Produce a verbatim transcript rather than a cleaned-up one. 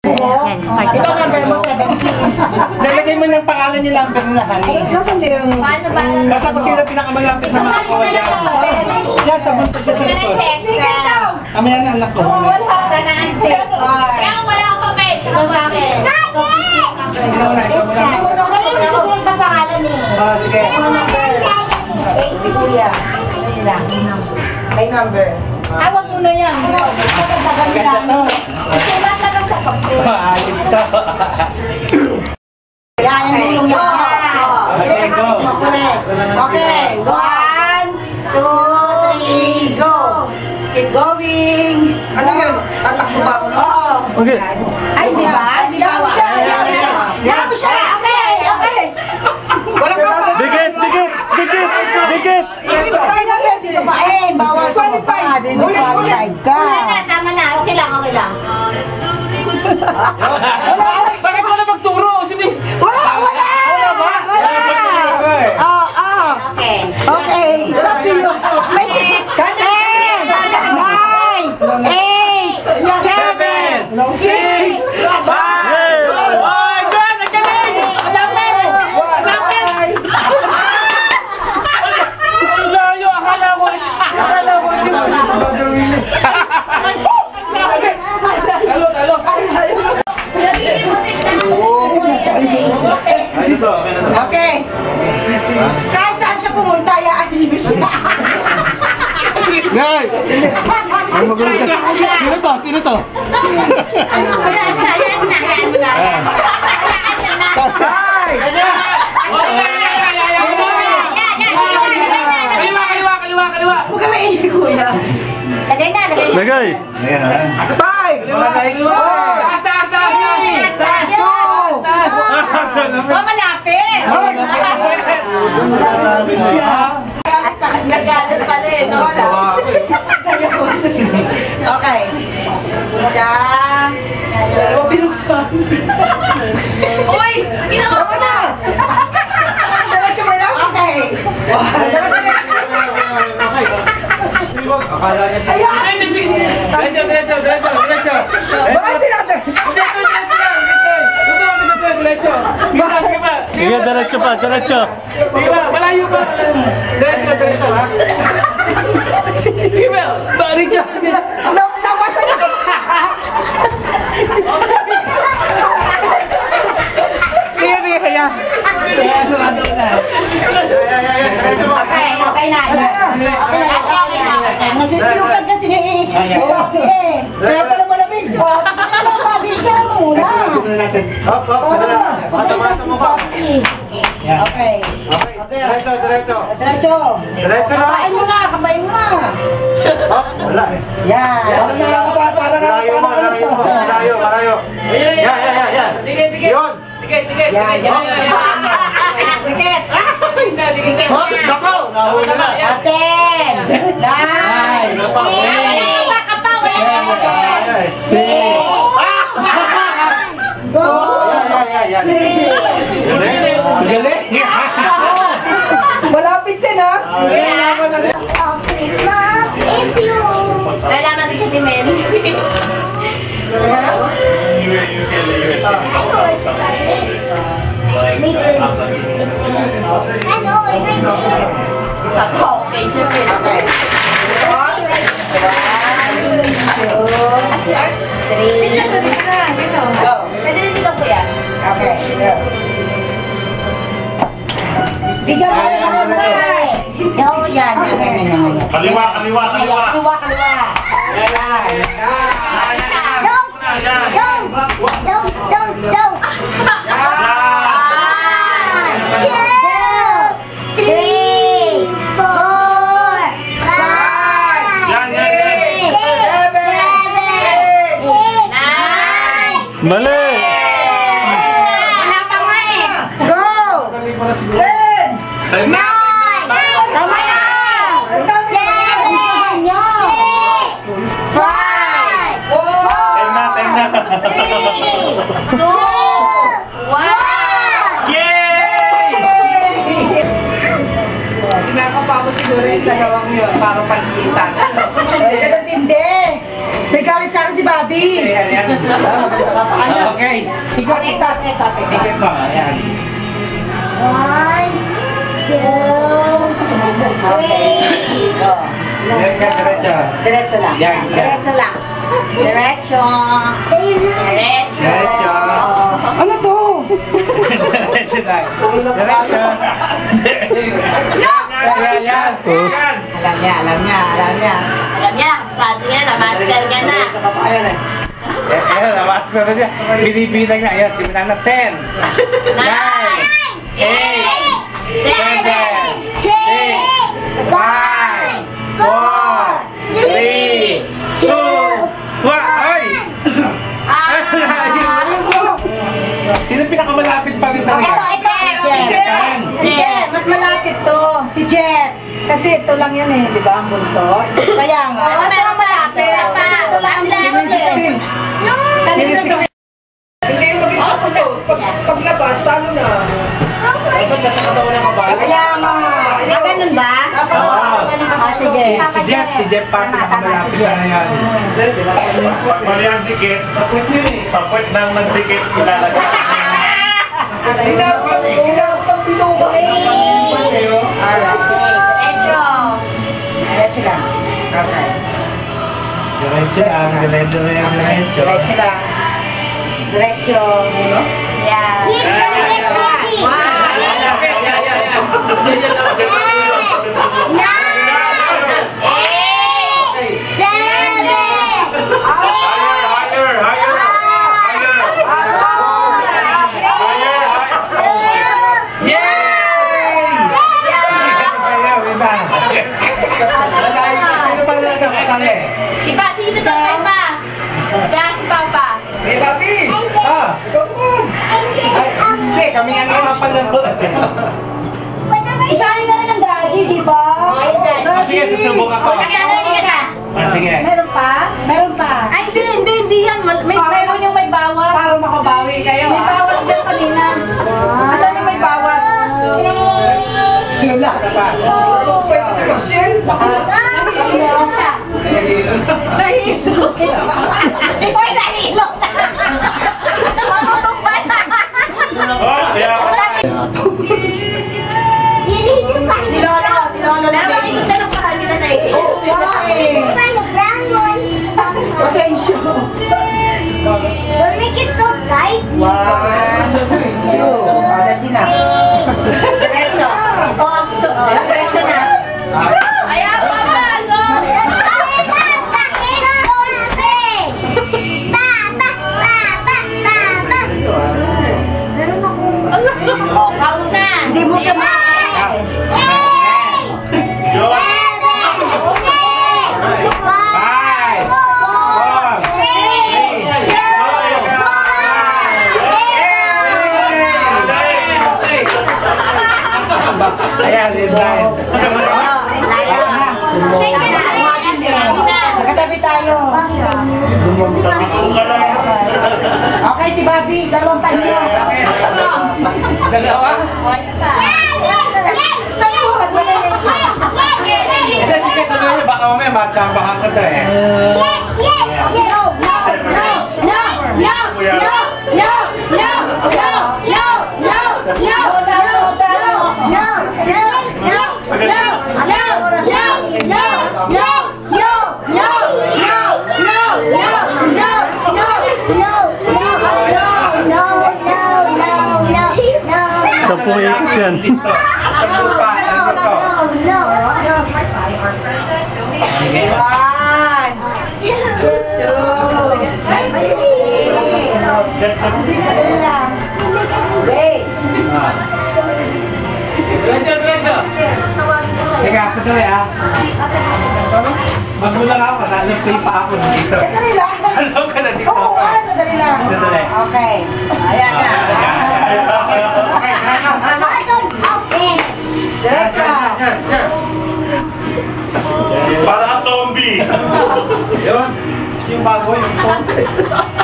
Yan, start. Ito number mo, seventeen. Nalagay mo ng pangalan ni number na honey. Nasaan din yung... Paano ba? Basta kung sino pinakamalapit sa mga kawalya. Yan, sa buntot niya sa likod. Kami yan, anak ko. Sana ang stick card. Kaya wala akong papel. Ito sa akin. Ikaw na, ikaw na. Ay, mo na ako yung susunod na pangalan eh. Ah, sige. Eight si Kuya. Ano yun lang? Ay, number. Ah, wag mo na yan. Ganda to. Sulat na lang sa papel. Ayos to. Yan, yung tulong yan. Okay, go. Okay, one, two, three, go. Keep going. Ano yun? Tatakbo ba ako? Oo. Okay. Ay, di ba? Di ba? Siya, yan siya. Yan siya. Okay, okay. Walang ka pa. Dikit, dikit, dikit, dikit. Hindi ba tayo na yan? Di ba ba? Eh, bawal ka pa. Disqualified ka. Wala na, tama na. Okay lang, okay lang. Bakit mo na magturo? Sige. Wala, wala. Wala ba? Oo, oo. Okay. Okay, it's up to you. May ten, nine, eight, seven, Six! Five! Oh, God! Nagkaling! Lapit! Lapit! Ang layo! Akala ko! Akala ko! Talo! Talo! Ay, ito. Okay. Kahit saan siya pumunta, yaan niyo siya. Guys! Ay, magulit ka. Sino to? Sino to? Ano ba yan? Yan na, yan na, yan na. Ay! Kaliwa! Kaliwa! Kaliwa! Kaliwa! Huwag ka maingay, kuya. Lagay na, lagay na. Lagay! Five! Kaliwa! Kaliwa! Taas! Taas! Taas! Taas! Two! Oh, malapit! Malapit siya. Nagalit pala eh, no? Okay. Isa. Dalawa binuksan. Uy! Ginawa Tama na! Diretso ba yan? Okay. Akala niya siya. Ayan! Diretso! Diretso! Diretso! Diretso! Bakit hindi natin? Diretso! Diretso lang! Dito! Dito! Diretso! Sige pa! Sige pa! Sige, diretso pa, diretso! Sige pa! Malayo pa! Diretso! Diretso ha! Sige pa! Diretso! Lawasan na! Sige! Sige! Kaya! Kaya! Sarado na! Okay, okay na. Okay na. Okay na. Kasi pinuksan kasi ni Bobby eh. Kaya pala malamig. O, tingnan mo, Bobby. Isa na muna. Hop! Hop! Matamas mo pa! Okay. Okay! Diretso! Diretso! Diretso. Diretso na! Kabain mo na, kabain mo na. Hop! Wala eh! Yan. Ano na lang pa, parang Malayo mo! Malayo mo! Malayo! Malayo! Yan! Yan! Yan! Yan! Dikit, dikit. Yun! Dikit, dikit. Yan, yan. Dikit. Dikit. Oh! Nako! Nahuli na! Ten. Nine. Napa! Wala ka pa, wala ka pa. Six! Go. Yan! Yan! Yan! Galing! Galing! Malapit siya na. Lalaman din siya, Timen. Ako, okay, siyempre. Okay. One, two, three, go. Pwede rin dito po yan. Okay, go. Bigyan mo na mga mga. Yo, yan, yan, yan, yan, yan. Kaliwa, kaliwa, kaliwa! Kaliwa, kaliwa. Yan. Mali! Wala pa nga eh. Go! Ten! Nine! Tama na! Seven! Six! Five! Four! Time na, time na! Three! Two! One! Yay! Nakapagod siguro yung dalawang yun para pagkita. Ay, katintindi! May galit sa akin si Bobby! Yan! Yan! Ikot, ikot. Ikot, ikot. Ikot mo. Ayan. One, two, three, go. Diretso, diretso. Diretso lang. Yan, yan. Diretso lang. Diretso. Diretso. Diretso. Ano to? Diretso lang. Diretso. Ayan, yan. Yan. Alam niya, alam niya, alam niya. Alam niya, sabi niya na, master ka na. Sa kapayan eh. Ayan, nabasa na niya. Binibilang na. Ayan, simulan na ten. nine. eight. seven. six. five. four. three. two. one. Ay! Sino pinakamalapit pa rin Ito, talaga? ito. Jeff. Si Jeff. Mas malapit to. Si Jeff. Kasi ito lang yun eh, di ba? Ang buntot. Kaya nga. Oo, Ito meron ang pa. malapit. Meron pa. Ito lang ang Sino yung buntot eh. sixteen? Kasi Sino sa yung Hindi yung maging sa photos. Pag, paglabas, talo na. Dapat nasa katawan ng kabalo. Kaya nga. Ah, ganun ba? Dapat Oo. Ah, sige. Si- Si Jeff, si Jeff pa Tama, tama, pinakamalapit si sa Jeff. ngayon. Mali ang dikit. Sa puwet ng nagdikit ilalagay. Hinabot, hinabot ang pito ko. Diretso. Diretso lang. Okay. Diretso lang, diretso lang, diretso. Diretso lang. Diretso. Yan. Higher, higher, higher. Higher, higher. Yay! Sayaw, iba. Sino pa na ito? Kasali? Si Pa, si Tito Totoy pa. Tsaka si Papa. Eh, papi! Ah! Ikaw naman! Ay, hindi, kami nga naman pala. Isali na rin ang daddy, di ba? Ay, daddy. Ah, sige, susubukan ko. Ah, sige. Meron pa? Meron pa. Ay, hindi, hindi, hindi yan. Mal- May, meron yung may bawas. Para makabawi kayo, May bawas din kanina. Asan yung may bawas? Yun na, ano pa? Pwede si Michelle. Uy, nahilo! Matutupad! Oh, kaya Si Lolo, si Lolo na Dapat baby. ito tanong sa kanila na eh. Sino eh? Pasensyo. One, two. Oh, that's enough. Diretso. Oh, so, diretso na. Ayaw pa ba, ano? Oh, count na. Hindi mo siya ma... Five, four, three, ayan, yun guys. Magkatabi tayo. Suka lang. Okay, si Bobby, dalawang panyo. Dalawa? One pa. Ito, sige, tuloy niyo. Baka mamaya matsambahan ka to eh. Sampung ikot yan. Dito. Sa lupa. Ano to? Sige. One, two. Dali lang. Wait. Teka, sandali ah. Magulang ako, nalipay pa ako dito. Dali lang. Alam ka na dito. Oo, ah, sandali lang. Sandali. Okay. Ayan na. Diretso. Para zombie. Yun. Yung bago, yung phone.